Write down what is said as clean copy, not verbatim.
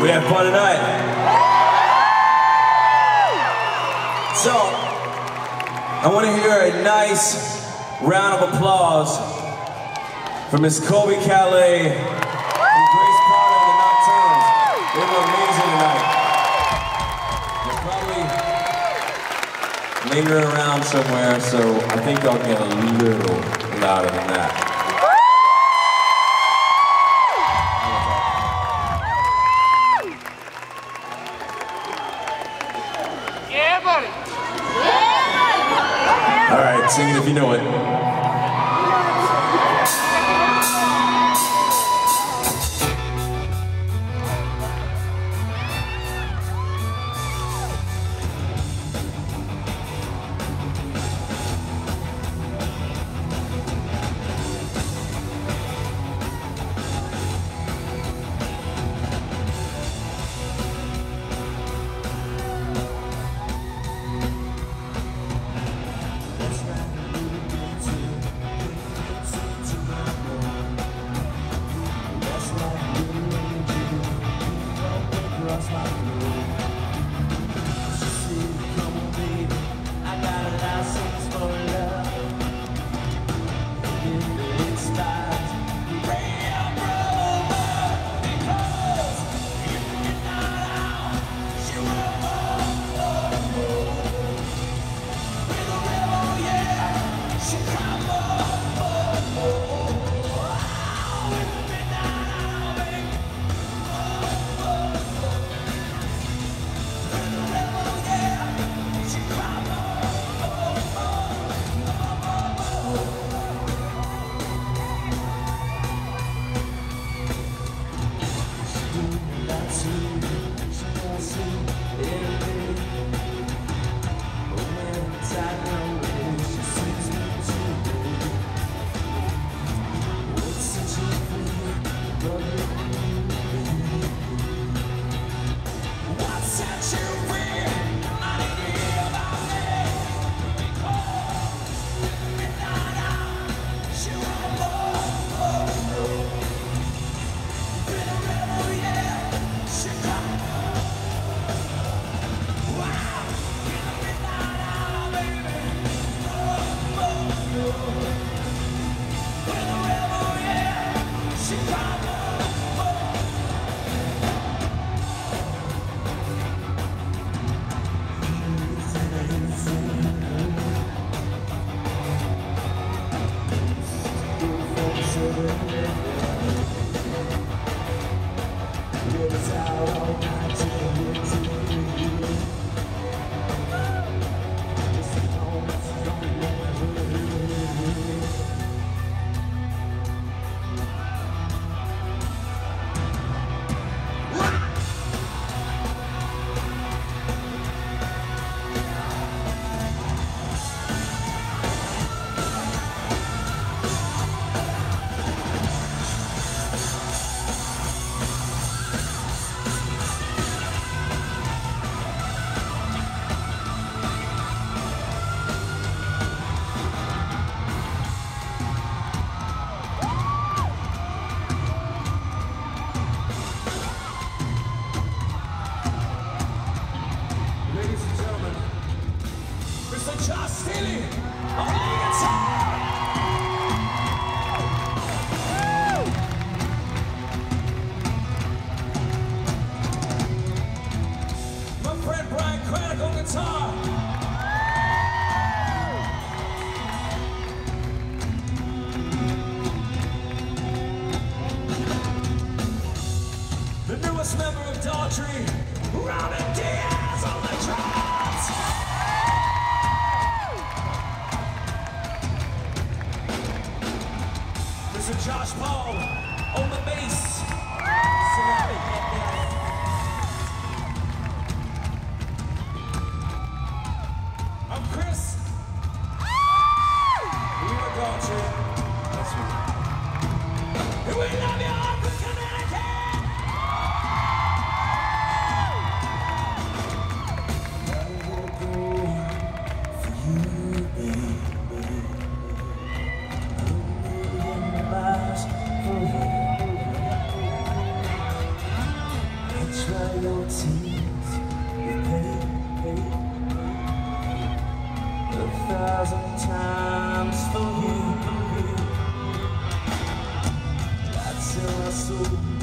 We have fun tonight. So, I want to hear a nice round of applause for Miss Colby Calais and Grace Potter and the Nocturnes. They were amazing tonight. They're probably lingering around somewhere, so I think I'll get a little louder than that. All right, sing it if you know it. The newest member of Daughtry, Robin Diaz on the drums. Mr. Josh Paul on the bass. I'm Chris. We are Daughtry. That's right. And we love you, Hartford, Connecticut. dry your tears, you paid 1,000 times for you. That's in my soul.